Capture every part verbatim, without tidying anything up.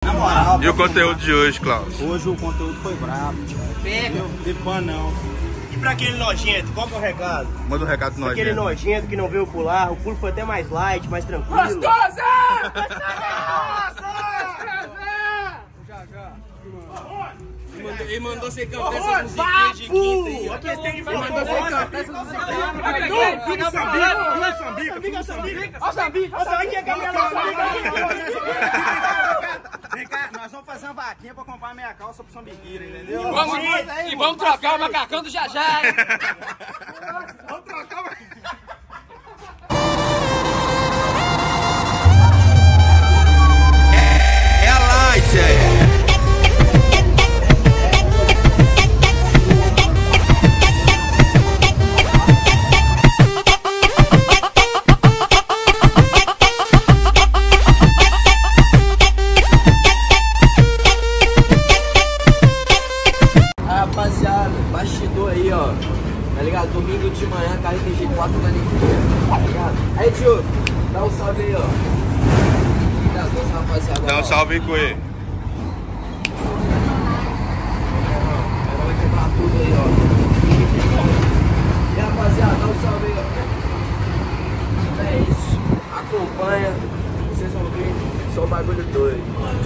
Na moral. E o conteúdo de hoje, Klaus? Hoje o conteúdo foi brabo. Pega. Não teve pano não. E pra aquele nojento, qual que é o recado? Manda um recado nós. Aquele nojento que não veio pular, o pulo foi até mais light, mais tranquilo. Gostosa! Ele mandou você cantar essa musiquinha de quinta aí. Aqui tem de Ele mandou você cantar essa musiquinha. Olha o Sambica, olha o Sambica, olha o Sambica. Olha o Sambica, olha o Sambica. Vem cá, nós vamos fazer uma vaquinha pra comprar minha calça pro Sambiqueira, entendeu? E vamos, e vamos trocar o macacão do Jajá, hein? Vamos trocar o macacão. É a light, é. Rapaziada, bastidor aí, ó. Tá ligado? Domingo de manhã, K R T G quatro na alegria. Tá ligado? Aí, tio, dá um salve aí, ó. Dá um salve, rapaziada. Dá um salve aí com ele. Agora vai quebrar tudo aí, ó. E rapaziada, dá um salve aí, ó. É isso. Acompanha. Vocês vão ver só o bagulho doido.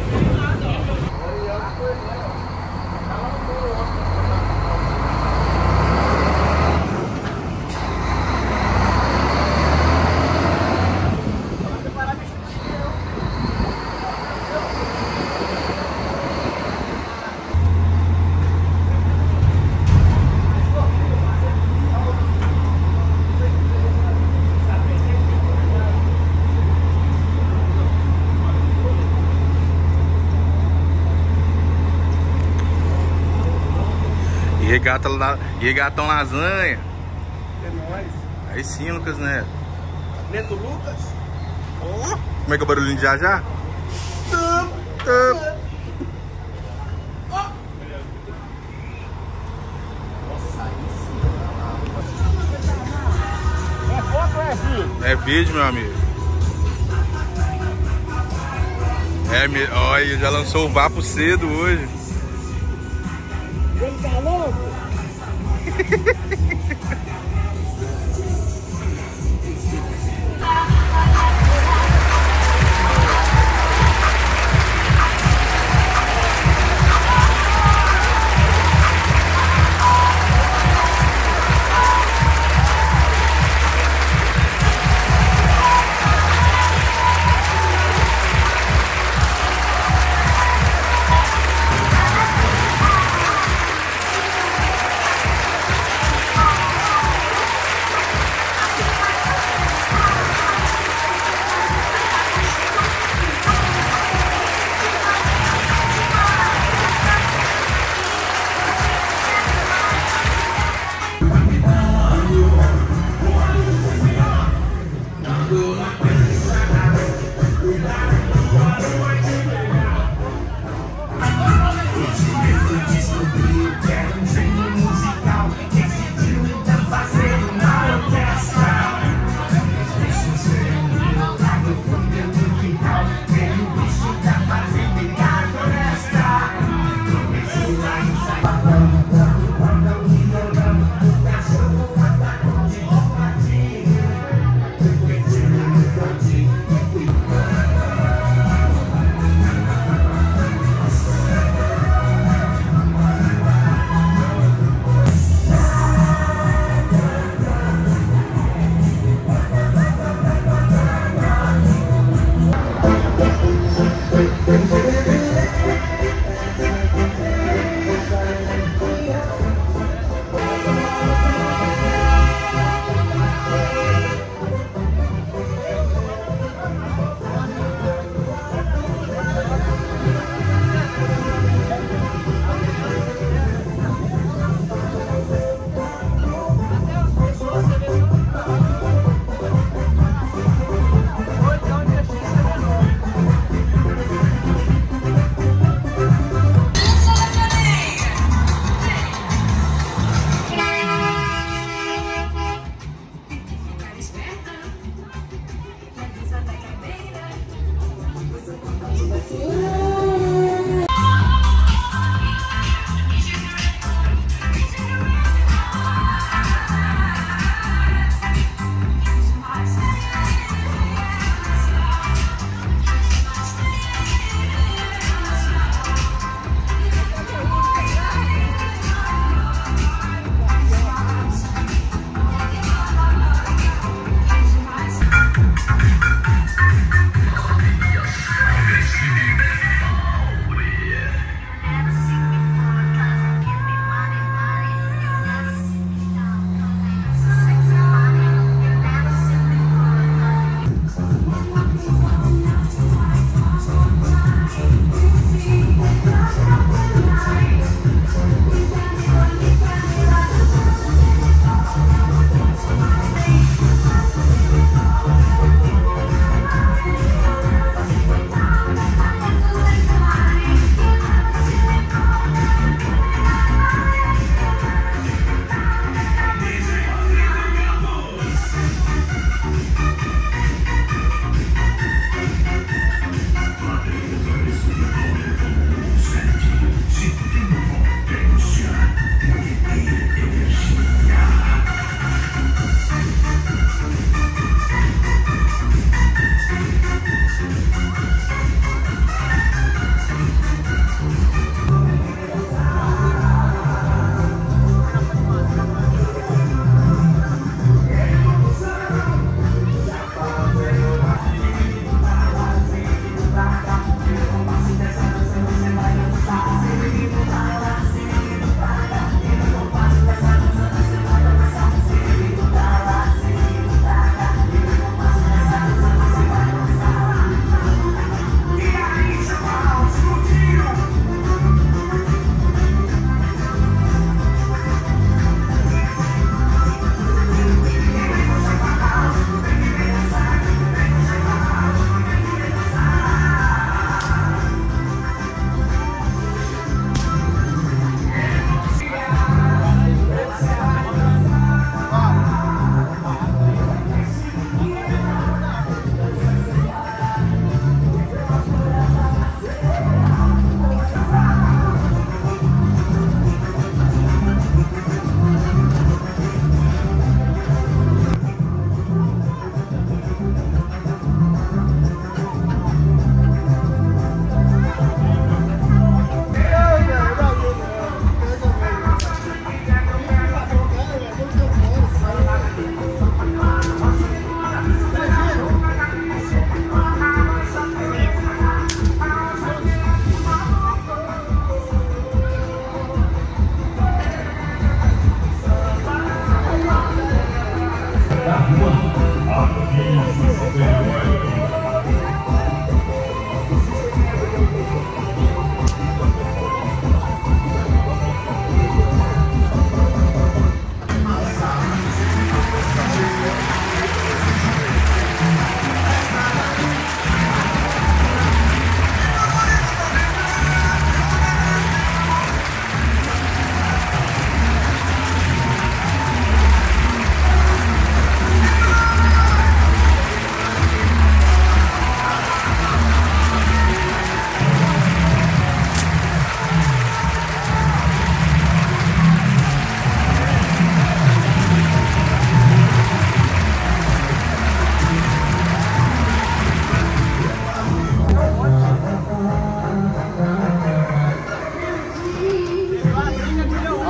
E regata lá, e regatão lasanha. É nóis. Aí sim, Lucas Neto. Neto Lucas? Oh. Como é que é o barulhinho de já já? Tum, tum. É foto ou é vídeo? É vídeo, meu amigo. É, me... olha, já lançou o vapo cedo hoje. Ele tá louco?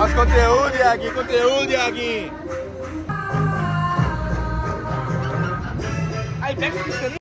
Faz conteúdo, Iaguinho, conteúdo, Iaguinho. Aí, pega esse